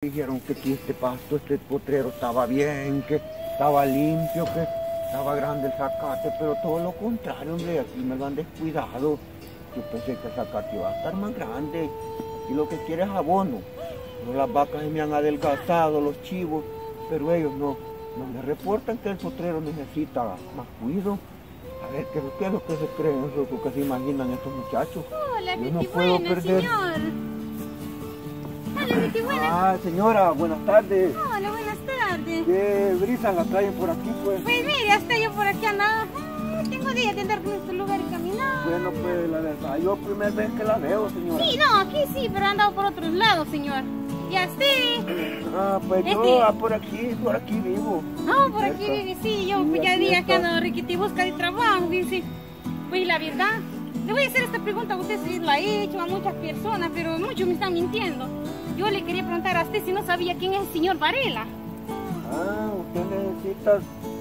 Dijeron que aquí este pasto, este potrero estaba bien, que estaba limpio, que estaba grande el zacate, pero todo lo contrario, hombre, aquí me lo han descuidado. Yo pensé que el zacate iba a estar más grande. Aquí lo que quiere es abono. Pero las vacas se me han adelgazado, los chivos, pero ellos no me reportan que el potrero necesita más cuidado. A ver, ¿qué es lo que se creen, eso que se imaginan estos muchachos? Hola, yo no puedo perder. Señor. Hola, Ricky, buenas. Ah, señora, buenas tardes. Hola, buenas tardes. ¿Qué brisa la traen por aquí, pues? Pues mire, hasta yo por aquí andaba. Tengo días de andar por este lugar y caminar. Bueno, pues la verdad, yo primera vez que la veo, señora. Sí, no, aquí sí, pero he andado por otros lados, señor. Y así. Ah, pues yo por aquí vivo. No, por aquí vive, sí, yo pues ya días que ando Riquiti busca de trabajo, dice. Pues la verdad, le voy a hacer esta pregunta, usted sí la ha hecho a muchas personas, pero muchos me están mintiendo. Yo le quería preguntar a usted si no sabía quién es el señor Varela. Ah, usted necesita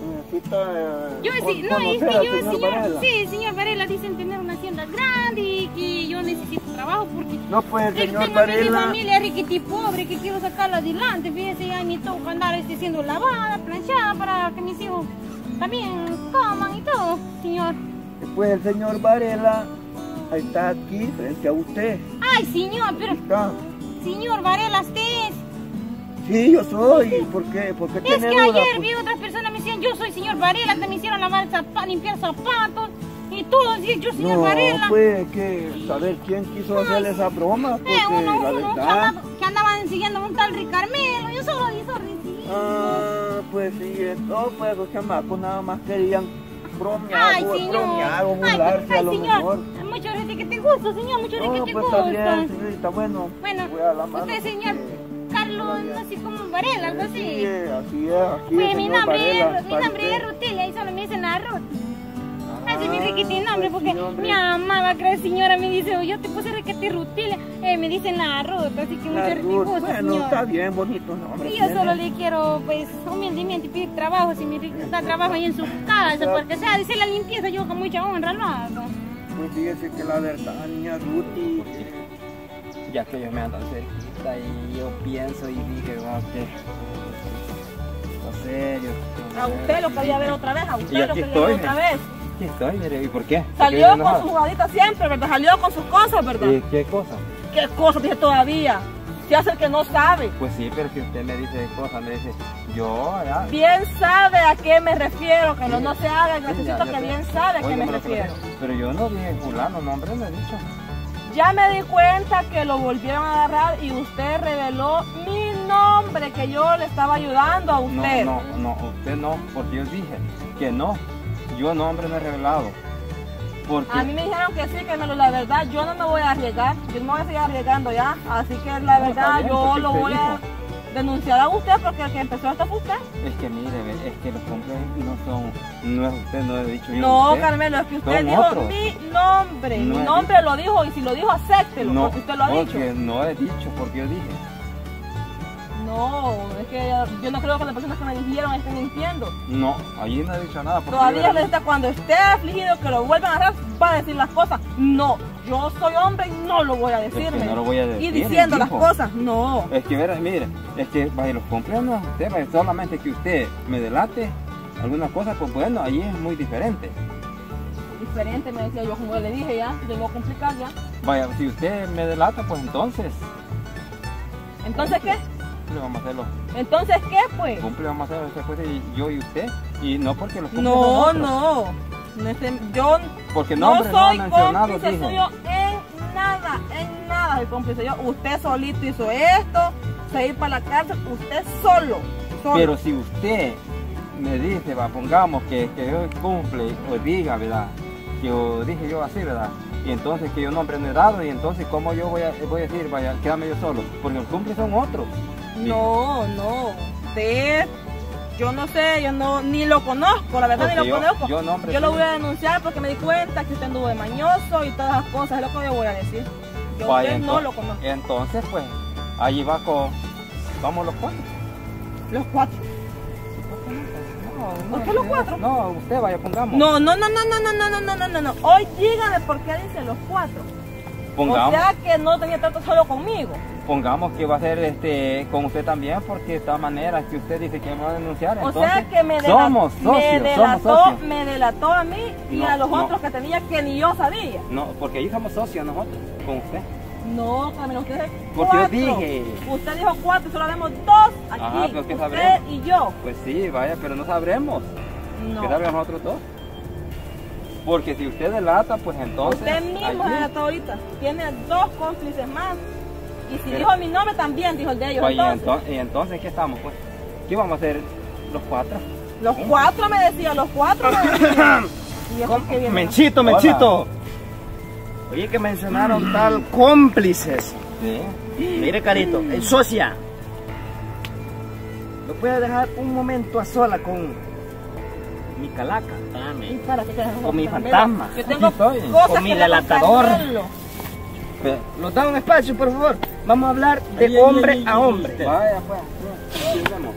yo sí, no, es que yo, el señor Varela dicen tener una hacienda grande y que yo necesito trabajo porque no, pues el señor tengo Varela, mi familia riquiti pobre que quiero sacarla adelante, fíjese, ya ni toca andar siendo lavada, planchada para que mis hijos también coman y todo, señor. Pues el señor Varela está aquí frente a usted. Ay, señor, pero está. Señor Varela, ¿usted es? Sí, yo soy. ¿Por qué? ¿Por qué tiene duda? Es que ayer vi otras personas me decían, yo soy señor Varela, que me hicieron lavar limpiar zapatos y todo, decían, yo señor Varela. No, pues que saber quién quiso hacerle esa broma, porque la verdad... que andaban siguiendo un tal Ricarmelo, yo solo hizo Ah, pues sí, esto, pues los chamacos nada más querían bromear o burlarse a lo mejor. Mucho gracias que te gusta, señor, mucho gracias que te gusta. Está bien, señorita, bueno, usted señor Carlos, no sé cómo Varela, algo así. Sí, así es, pues mi nombre es Rutilia, y solo me dicen la Ruth. Ese es mi riquitín nombre, porque mi amada señora me dice, yo te puse riquiti Rutilia, me dicen la Ruth, así que mucho gusto, bueno, señor. Está bien, bonito nombre. Y yo solo le quiero, pues, humildemente pedir trabajo, si mi riquita da trabajo ahí en su casa, porque, o sea, dice la limpieza, yo con mucha honra lo hago. Pues fíjese que la verdad, niña Ruti, ya que ellos me andan cerquita y yo pienso y dije, no serio. A usted lo quería ver otra vez, a usted lo quería ver otra vez. Aquí estoy, mire, ¿y por qué? Salió con su jugadita siempre, ¿verdad? Salió con sus cosas, ¿verdad? ¿Y qué cosa? ¿Qué cosas dice todavía? Se hace el que no sabe. Pues sí, pero que usted me dice cosas, me dice, yo ya... Bien sabe a qué me refiero, que no se haga, necesito que bien sabe a qué me refiero. Pero yo no dije fulano, nombre me he dicho. Ya me di cuenta que lo volvieron a agarrar y usted reveló mi nombre, que yo le estaba ayudando a usted. No, usted no, porque yo dije que no, yo nombre no he revelado. Porque... A mí me dijeron que sí, que la verdad yo no me voy a arriesgar, yo no me voy a seguir arriesgando ya, así que la verdad bien, yo lo voy a denunciar a usted porque el que empezó esto fue usted. Es que mire, es que los cumpleaños no es usted, no he dicho yo. No, usted, Carmelo, es que usted dijo otros. mi nombre lo dijo y si lo dijo acéptelo, porque usted lo ha dicho. No he dicho, porque yo dije. No, es que yo no creo que las personas que me dijeron estén mintiendo. No, allí no he dicho nada. Todavía cuando esté afligido que lo vuelvan a agarrar, va a decir las cosas. No, yo soy hombre y no lo voy a decirme. Es que no lo voy a decir. Y diciendo las cosas, no. Es que mire, es que vaya los cumpleaños, usted vaya, solamente que usted me delate alguna cosa, pues bueno, allí es muy diferente. Diferente, me decía yo, como le dije ya, de no complicar ya. Vaya, si usted me delata, pues entonces. ¿Entonces qué? Vamos a hacerlo. ¿Entonces qué, pues? Cumple, vamos a hacerlo después yo y usted. Y no porque los cumpleaños. No. Yo porque no soy cómplice dije. suyo en nada soy cómplice yo. Usted solito hizo esto, se ir para la cárcel, usted solo. Pero si usted me dice, pongamos que yo cumple, o diga, ¿verdad? Que yo dije yo así, ¿verdad? Y entonces que yo nombre no he dado, y entonces ¿cómo yo voy a decir, vaya, quédame yo solo? Porque los cumple son otros. No, usted, yo no sé, yo ni lo conozco, la verdad ni lo conozco. Yo lo voy a denunciar porque me di cuenta que usted anduvo de mañoso y todas las cosas, es lo que yo voy a decir. Yo vaya, no lo conozco. Entonces, pues, allí vamos los cuatro. ¿Los cuatro? ¿Por qué los cuatro? No, usted vaya, pongamos. No. Hoy dígame por qué dice los cuatro. Pongamos. O sea que no tenía trato solo conmigo. Pongamos que va a ser con usted también, porque de todas maneras que usted dice que me va a denunciar, o entonces sea que somos socios. Me delató a mí y No, a los no. otros que tenía que ni yo sabía. No, porque ahí somos socios nosotros, con usted. No, Camilo, usted es Porque yo 4. dije. Usted dijo 4 y solo vemos 2 aquí. Ajá, pero ¿qué usted sabremos? y yo. Pues sí, vaya, pero no sabremos. No. ¿Qué salgan nosotros dos? Porque si usted delata, pues entonces... Usted mismo allí- delató ahorita. Tiene 2 cómplices más. Y si Pero- dijo mi nombre también, dijo el de ellos. Vaya, Entonces. y entonces, ¿qué estamos? Pues, ¿qué vamos a hacer los 4? Los 4 me decían, los 4 me decían. Y eso que viene. Menchito, Hola. Menchito. Oye, que mencionaron tal cómplices. Sí. Mire, Carito, socia. ¿Me puede dejar un momento a sola con mi calaca? ¿Y para qué quieres Con mi Carmelo? fantasma. Yo tengo Aquí estoy. cosas Con mi que le delatador. Carmelo. Nos da un espacio, por favor. Vamos a hablar de hombre a hombre. Vaya, pues, sí, vemos.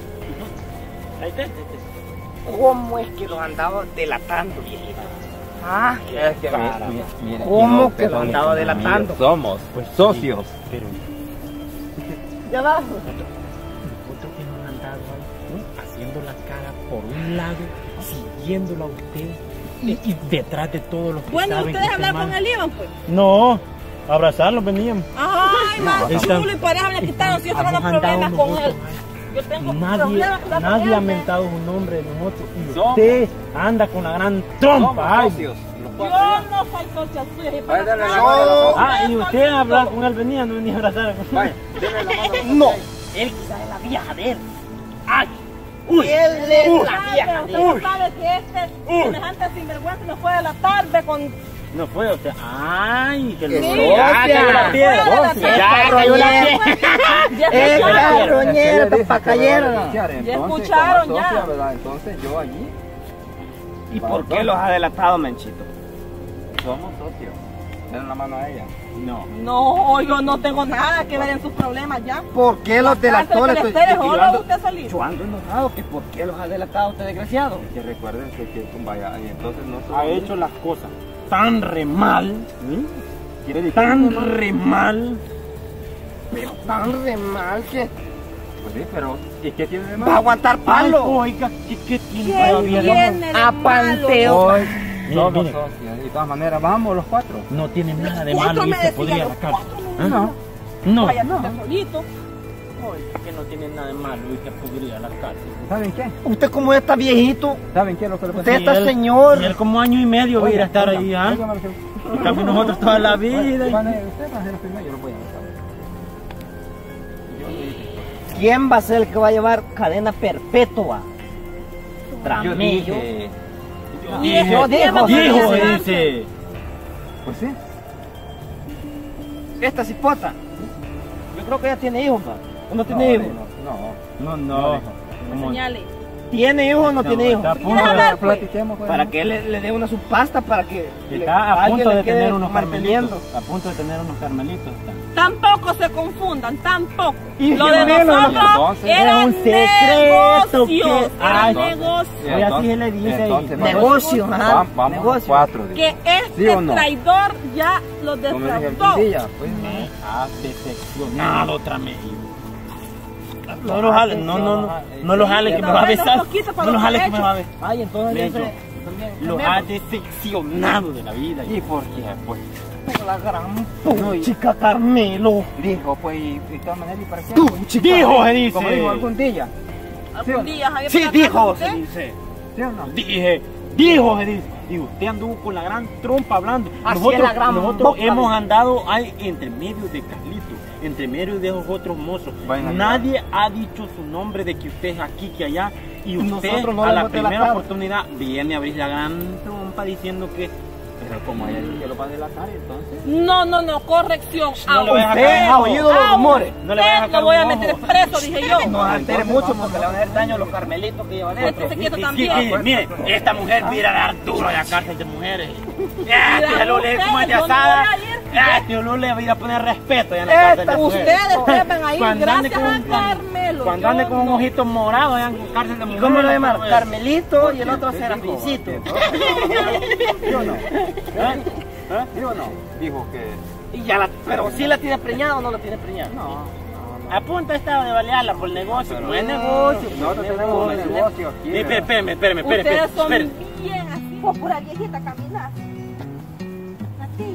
¿Cómo es que los andaba delatando, viejita? Ah, Es que mire, ¿Cómo no, que pero lo andaba mire, delatando? Somos socios. Pero ya va. nosotros que nos han andado ahí, haciendo la cara por un lado, siguiéndola a usted y detrás de todos los que Bueno, saben ustedes que hablar está con mal. él iban, pues. No, a abrazarlos veníamos. Ay, más está- chulo y pareja le quitaron. Si yo tengo Hemos andado problemas con nosotros él. Yo tengo Nadie, problemas con nadie ha él. mentado un nombre de nosotros. Y Somos. usted anda con la gran Somos trompa. ay. socios. Los Yo 4 ya. no soy socia suya. y Vaya, dale la para- mano a la socia. Ah, y usted a hablar con él venía, no venía a abrazar. Vaya, denle la mano a la socia. No, él quizás es la vieja de él. Ay, uy, él es la vieja de Usted él. no sabe que este semejante sinvergüenza nos fue a la tarde con... No fue usted. Ay, que lo Sí, ya cayó la piedra. Ya cayó la Ya Eh, escucharon. claro. Roñero, Es que le dije pa' que lo cayeron. iba a denunciar, Ya entonces, escucharon, como ya. socia, ¿verdad? Entonces yo allí ¿Y por qué los ha delatado, Menchito? somos socios. Den la mano a ella. No. No, yo no tengo nada que ver en sus problemas ya. ¿Por qué los delató? Le estoy ¿Ustedes o ando- usted solito? yo ando enojado, que por qué los ha delatado usted, desgraciado. Que recuerden que vaya, y entonces no Ha somos- hecho las cosas tan re mal, ¿Quiere decir tan que no? re mal. Pero tan re mal que Pues sí, pero ¿y qué tiene de va a malo? aguantar Ay, palo. oiga, ¿qué tiene ¿Qué todavía? tiene de A malo? panteo. Hoy Mire, somos mire. socios. Y de todas maneras, vamos los 4. No tiene nada de Cuatro malo me y se decían, podría a la los cárcel. cuatro ¿Ah? No. No. Vaya, usted solito. Oiga, que no tiene nada de malo y se podría a la cárcel. ¿Saben qué? Usted como está viejito, ¿Saben qué es lo que le pasa? usted Y está él- señor. Y él como año y medio va a ir a estar ahí, ¿ah? En cambio nosotros toda la vida. y- Usted va a ser el primero, yo lo voy a dejar. ¿Quién va a ser el que va a llevar cadena perpetua? Yo Tramello. dije, Yo dijo, Dijo, dice. dice. pues sí. Esta cipota. Yo creo que ella tiene hijos, pa. ¿O no tiene hijos? No, No. Como- Señale. ¿Tiene hijos o no tiene hijos? Está a punto de, platiquemos pues. Para que le dé una su pasta para que está a alguien punto le de quede tener unos manteniendo. carmelitos. A punto de tener unos carmelitos. está. Tampoco se confundan, tampoco. Y Lo de Gemelo, nosotros entonces, era es un secreto negocios, que- era Ay, negocio. Oye, así se le dice ahí. Entonces, Negocio, ajá. Vamos Negocio. 4. Que este ¿Sí o no? traidor ya lo Como dije el defraudó. Quintilla, pues. Me ha decepcionado otra vez. No lo jale, no lo jale que me va a besar. No lo jale que me va a besar. Ay, entonces Mencho, ese- lo ha decepcionado de la vida. ¿Y por qué? Pues la gran chica Carmelo. dijo, pues, y de todas maneras, ¿y para qué? Tú, chica. Dijo, se dice. Como dijo el Quintilla. Algún día, Javier, Sí, ¿para dijo, qué? se dice. ¿Sí o no? Dijo, se dice. Y usted anduvo con la gran trompa hablando. Así es la gran Nosotros boca, hemos dice. andado ahí entre medio de Carlito, entre medio de esos otros mozos. Vayan a Nadie ha dicho su nombre de que usted es aquí, que allá. Y usted Nosotros no a le la hemos primera delatado. oportunidad viene a abrir la gran trompa diciendo que... Pero como ella dice que lo va a delatar, entonces... No, corrección. No le voy a usted, sacar ha oído los rumores. No le voy a usted sacar lo voy a un meter ojo. preso, dije yo. No altere mucho porque le van a hacer daño a los carmelitos que llevan Este dentro. se quieto Sí, también. mire, esta mujer va a ir a dar duro a la cárcel de mujeres. Este olor es como es de Yo no voy asada. a ir. Este olor le voy a ir a poner respeto ya en la cárcel de mujeres. Ustedes deben a ir Cuando ande gracias a con- Carmelo. Cuando ande yo con un no. ojito morado allá en cárcel de ¿Y mujeres. cómo lo llaman? pues. Carmelito y el otro Serafincito. ¿Sí o no? ¿Eh? ¿Sí o no? Dijo que... Y ya la Pero si la tiene preñada o no la tiene preñada. No. A punto estaba de balearla por el negocio. Pero buen negocio. Nosotros tenemos un negocio aquí. Espérame. Ustedes son bien así. Por pura viejita caminar. Así.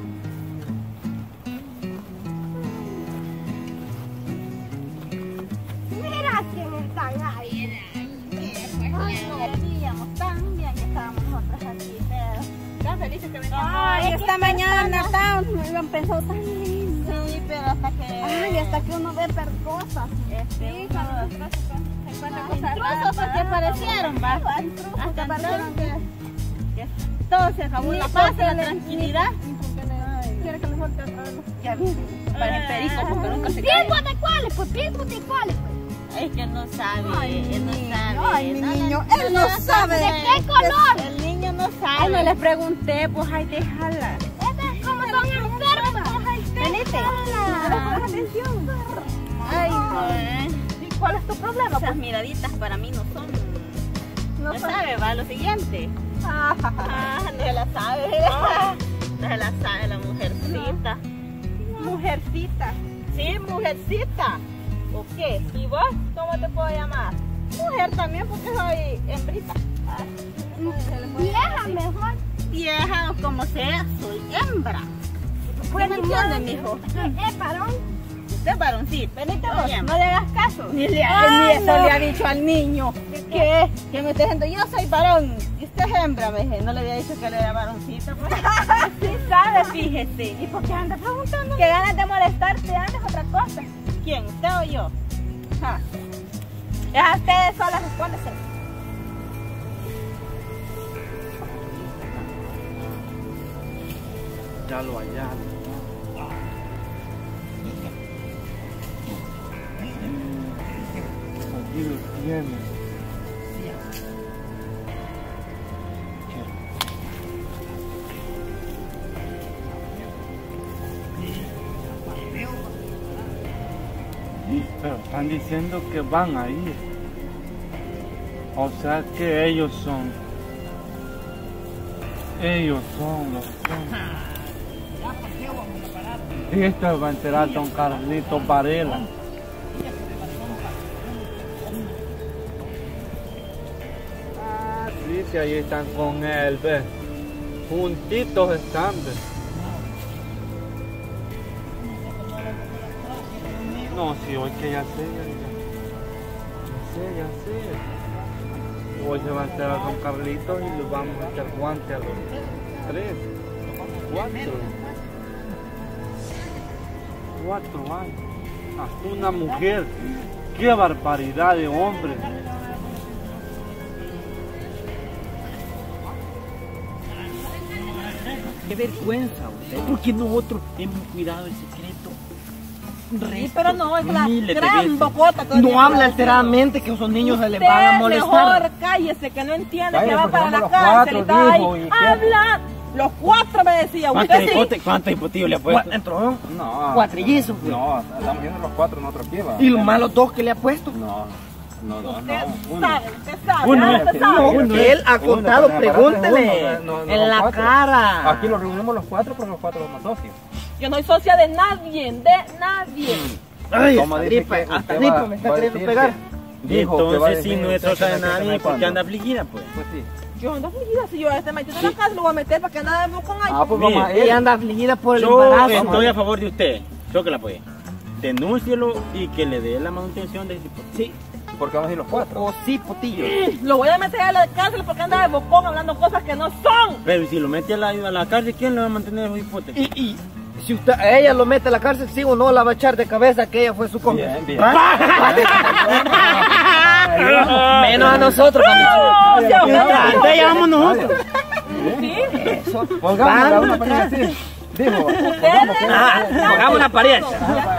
Mira quién están ahí. Veníamos tan bien que estábamos nosotras aquí, pero ¿Están felices que vengan? ay, esta mañana me habían pensado tan lindo. Sí, pero hasta que... Ay, hasta que uno ve cosas. Sí, cuando se encuentra cosas Intrusos raras. que aparecieron, va. Hasta aparecieron que todo se acabó, la paz y la tranquilidad. Quiere que le suelte otra vez. Ya vi, parece perico porque nunca se cae. Pienso de cuáles, pues. Es que no sabe, él no sabe. Ay, mi niño, él no sabe. ¿De qué color? El niño no Ay, sabe. no les pregunté, pues ay, déjala. ¿Cómo son enfermas? Venite. Pon atención. Ay, no. ¿Y cuál es tu problema? Esas miraditas para mí no son. No sabe, va lo siguiente. Ah, No se la sabe. No se la sabe la mujercita. mujercita. Sí, mujercita. ¿O qué? ¿Y vos cómo te puedo llamar? Mujer también porque soy hembrita. Vieja mejor. Vieja o como sea, soy hembra. Pues ¿Me entiendes, mijo? Es varón. Usted es varoncito. Venite Oye, vos, no le hagas caso. Ni Ay, eso no. le ha dicho al niño. ¿Qué? Que me está diciendo, yo soy varón y usted es hembra, me dije. No le había dicho que él era varoncito. Pues. Sí sabe, Fíjese. ¿Y por qué anda preguntando? Que ganas de molestarte, andes otra cosa. ¿Quién? ¿Usted o yo? Ah. Ya ustedes solas respóndese. Ya lo hallaron. Aquí lo tienen. Pero están diciendo que van a ir. O sea que ellos son los Y esto va a enterar don Carlitos Varela. Ah, sí, que ahí están con él, ¿ves? Juntitos están, ¿ves? No, sí, hoy que ya sé. Hoy se va a enterar don Carlitos y le vamos a echar guante a los 3, 4 años. Hasta una mujer. ¡Qué barbaridad de hombre! Qué vergüenza usted, porque nosotros hemos cuidado el secreto. Sí, pero no, es la Miles de gran veces. bocota. No habla alteradamente que esos niños se les van a molestar. Mejor cállese, que no entiende Cállese, que va porque para la somos los cárcel y cuatro, está dijo, ahí. ¿y qué? Habla. Los 4 me decía. ¿Usted sí? ¿Cuántos hipotillos le ha puesto? ¿Entró? No. Cuatrillizos, pues. No, estamos viendo los 4 nosotros aquí, va. ¿Y los malos 2 que le ha puesto? No. Usted Uno. sabe, usted sabe. Uno, usted sabe. uno, él ha contado, Uno, pregúntele. no, En la los 4. cara. Aquí los reunimos los 4 porque los 4 somos socios. Yo no soy socia de nadie, Ay, ¿Cómo hasta dice gripa, que hasta usted gripa va- me está va a queriendo decir pegar. que dijo que va a Entonces, si decir no es socia de que nadie, ¿por qué cuándo? anda afligida, pues? Pues sí. Yo ando afligida, si yo a este metido en la casa lo voy a meter para que anda con ahí. Ah, pues vamos a ir. Ella anda afligida por el Yo embarazo. estoy a favor de usted. Yo que la apoye. Denúncielo y que le dé la manutención del tipo. Sí, Porque vamos a ir los 4. o sí, potillo. Lo voy a meter a la cárcel porque anda de bocón hablando cosas que no son. Pero si lo mete a la cárcel, ¿quién le va a mantener los hipotes? Y si usted, a ella lo mete a la cárcel, sí o no la va a echar de cabeza que ella fue su cómplice. Bien, bien. Menos a nosotros, No, se ofenda. Entonces ya vamos nosotros. Pongámosla una pareja así. Dijo, Hagamos una pareja. Ya